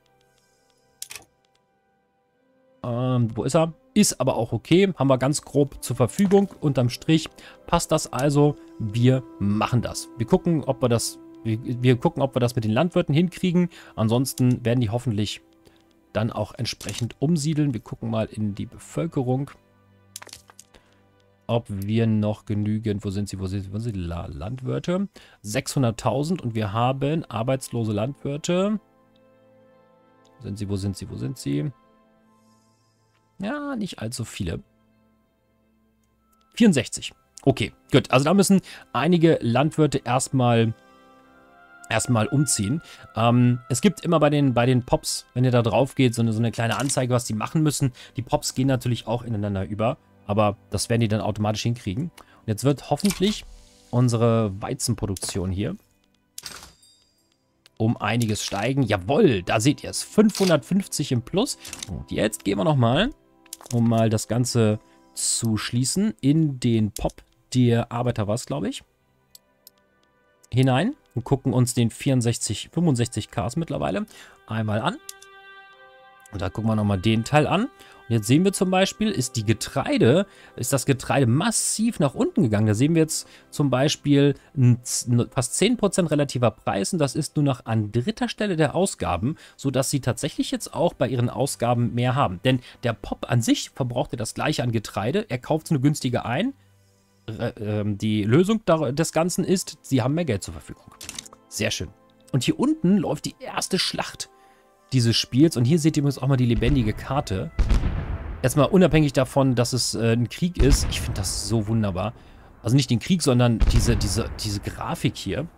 Ähm, wo ist er? Ist aber auch okay. Haben wir ganz grob zur Verfügung. Unterm Strich passt das also. Wir machen das. Wir gucken, ob wir das, wir, wir gucken, ob wir das mit den Landwirten hinkriegen. Ansonsten werden die hoffentlich dann auch entsprechend umsiedeln. Wir gucken mal in die Bevölkerung, ob wir noch genügend, wo sind sie, wo sind sie, wo sind sie, Landwirte? sechshunderttausend und wir haben arbeitslose Landwirte. Wo sind sie, wo sind sie, wo sind sie? Ja, nicht allzu viele. vierundsechzig. Okay, gut. Also da müssen einige Landwirte erstmal erstmal umziehen. Ähm, es gibt immer bei den, bei den Pops, wenn ihr da drauf geht, so eine, so eine kleine Anzeige, was die machen müssen. Die Pops gehen natürlich auch ineinander über, aber das werden die dann automatisch hinkriegen. Und jetzt wird hoffentlich unsere Weizenproduktion hier um einiges steigen. Jawohl, da seht ihr es. fünfhundertfünfzig im Plus. Und jetzt gehen wir nochmal, um mal das Ganze zu schließen, in den Pop der Arbeiter war es, glaube ich, hinein und gucken uns den vierundsechzig, fünfundsechzig K mittlerweile einmal an. Und da gucken wir nochmal den Teil an. Und jetzt sehen wir zum Beispiel, ist die Getreide, ist das Getreide massiv nach unten gegangen. Da sehen wir jetzt zum Beispiel fast zehn Prozent relativer Preis. Und das ist nur noch an dritter Stelle der Ausgaben, sodass sie tatsächlich jetzt auch bei ihren Ausgaben mehr haben. Denn der Pop an sich verbraucht ja das gleiche an Getreide. Er kauft es nur günstiger ein. Die Lösung des Ganzen ist, sie haben mehr Geld zur Verfügung. Sehr schön. Und hier unten läuft die erste Schlacht dieses Spiels. Und hier seht ihr übrigens auch mal die lebendige Karte. Erstmal unabhängig davon, dass es äh, ein Krieg ist. Ich finde das so wunderbar. Also nicht den Krieg, sondern diese, diese, diese Grafik hier.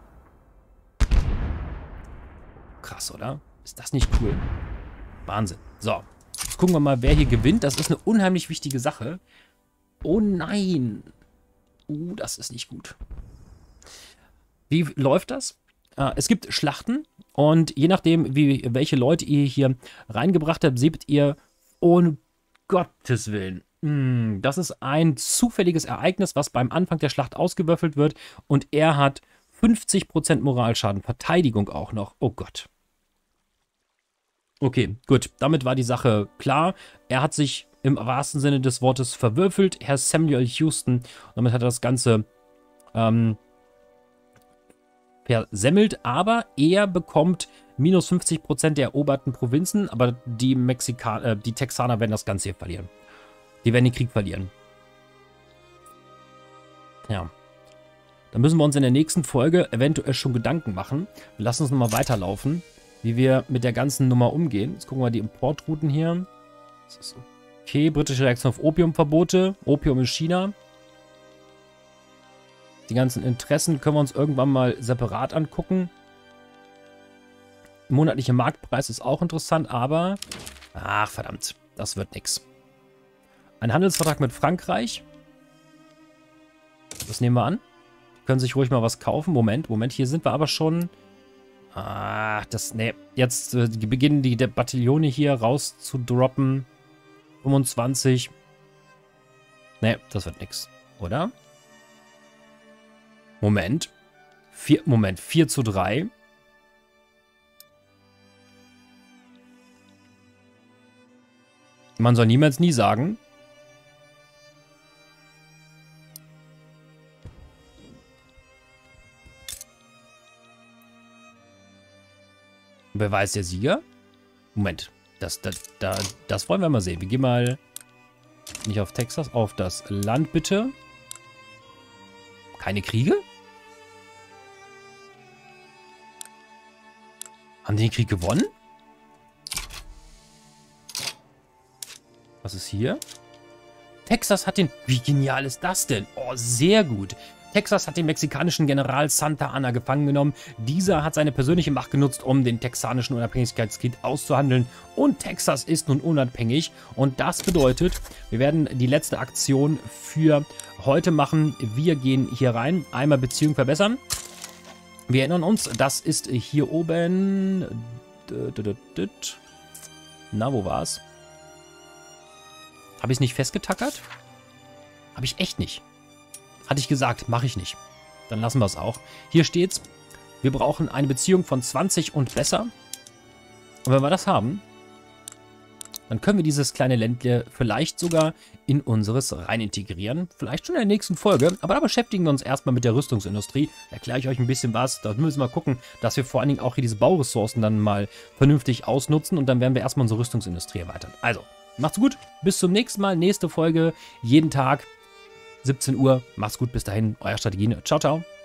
Krass, oder? Ist das nicht cool? Wahnsinn. So, jetzt gucken wir mal, wer hier gewinnt. Das ist eine unheimlich wichtige Sache. Oh nein. Uh, das ist nicht gut. Wie läuft das? Äh, es gibt Schlachten und je nachdem, wie, welche Leute ihr hier reingebracht habt, seht ihr, oh Gottes Willen, mh, das ist ein zufälliges Ereignis, was beim Anfang der Schlacht ausgewürfelt wird und er hat fünfzig Prozent Moralschaden, Verteidigung auch noch. Oh Gott. Okay, gut, damit war die Sache klar. Er hat sich im wahrsten Sinne des Wortes verwürfelt, Herr Samuel Houston. Damit hat er das Ganze ähm, versemmelt, aber er bekommt minus fünfzig Prozent der eroberten Provinzen, aber die, Mexika äh, die Texaner werden das Ganze hier verlieren. Die werden den Krieg verlieren. Ja. Da müssen wir uns in der nächsten Folge eventuell schon Gedanken machen. Wir lassen uns nochmal weiterlaufen, wie wir mit der ganzen Nummer umgehen. Jetzt gucken wir die Importrouten hier. Das ist okay, britische Reaktion auf Opiumverbote. Opium in China. Die ganzen Interessen können wir uns irgendwann mal separat angucken. Monatlicher Marktpreis ist auch interessant, aber... Ach, verdammt. Das wird nix. Ein Handelsvertrag mit Frankreich. Das nehmen wir an. Die können sich ruhig mal was kaufen. Moment, Moment. Hier sind wir aber schon... Ah, das... Ne, jetzt äh, beginnen die Bataillone hier raus zu droppen. fünfundzwanzig. Ne, das wird nix. Oder? Moment. Vier, Moment, vier zu drei. Man soll niemals nie sagen. Wer weiß der Sieger? Moment. Das, das, das, das wollen wir mal sehen. Wir gehen mal nicht auf Texas, auf das Land bitte. Keine Kriege? Haben die den Krieg gewonnen? Was ist hier? Texas hat den... Wie genial ist das denn? Oh, sehr gut. Texas hat den mexikanischen General Santa Anna gefangen genommen. Dieser hat seine persönliche Macht genutzt, um den texanischen Unabhängigkeitskrieg auszuhandeln. Und Texas ist nun unabhängig. Und das bedeutet, wir werden die letzte Aktion für heute machen. Wir gehen hier rein. Einmal Beziehung verbessern. Wir erinnern uns, das ist hier oben... Na, wo war's? Habe ich es nicht festgetackert? Habe ich echt nicht. Hatte ich gesagt, mache ich nicht. Dann lassen wir es auch. Hier steht's, wir brauchen eine Beziehung von zwanzig und besser. Und wenn wir das haben, dann können wir dieses kleine Ländle vielleicht sogar in unseres rein integrieren. Vielleicht schon in der nächsten Folge. Aber da beschäftigen wir uns erstmal mit der Rüstungsindustrie. Da erkläre ich euch ein bisschen was. Da müssen wir mal gucken, dass wir vor allen Dingen auch hier diese Bauressourcen dann mal vernünftig ausnutzen. Und dann werden wir erstmal unsere Rüstungsindustrie erweitern. Also, macht's gut. Bis zum nächsten Mal. Nächste Folge. Jeden Tag. siebzehn Uhr. Macht's gut. Bis dahin. Euer Strategie. Ciao, ciao.